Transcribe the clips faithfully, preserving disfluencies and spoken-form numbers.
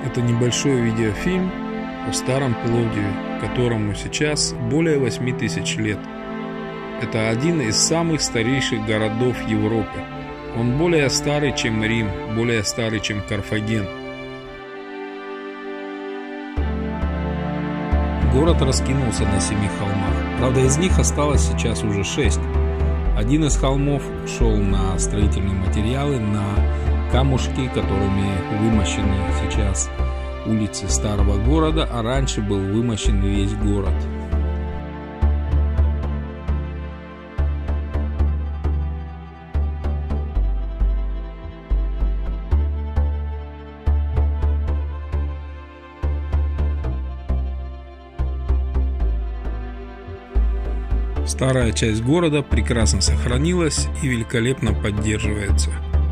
Это небольшой видеофильм о старом Пловдиве, которому сейчас более восьми тысяч лет. Это один из самых старейших городов Европы. Он более старый, чем Рим, более старый, чем Карфаген. Город раскинулся на семи холмах. Правда, из них осталось сейчас уже шесть. Один из холмов шел на строительные материалы, на камушки, которыми вымощены сейчас улицы старого города, а раньше был вымощен весь город. Старая часть города прекрасно сохранилась и великолепно поддерживается.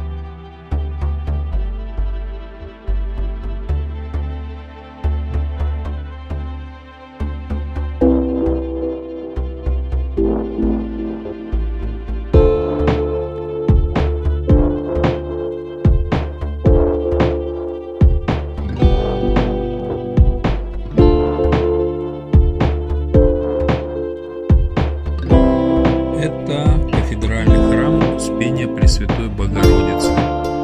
Это кафедральный храм Успения Пресвятой Богородицы.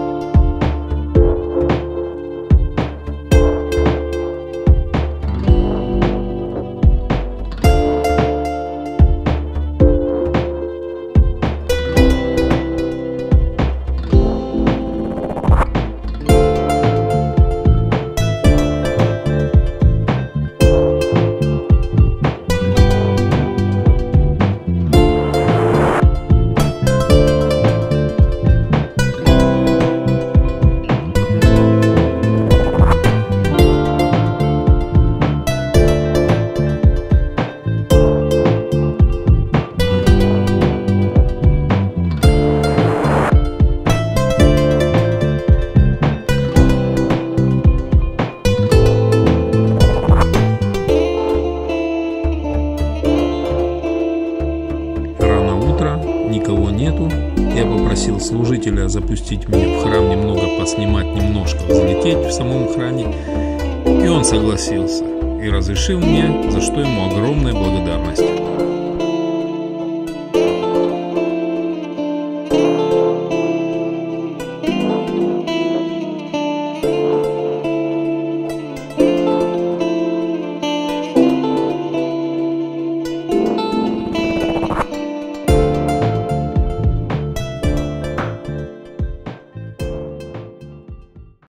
Никого нету. Я попросил служителя запустить меня в храм немного, поснимать немножко, взлететь в самом храме. И он согласился и разрешил мне, за что ему огромная благодарность.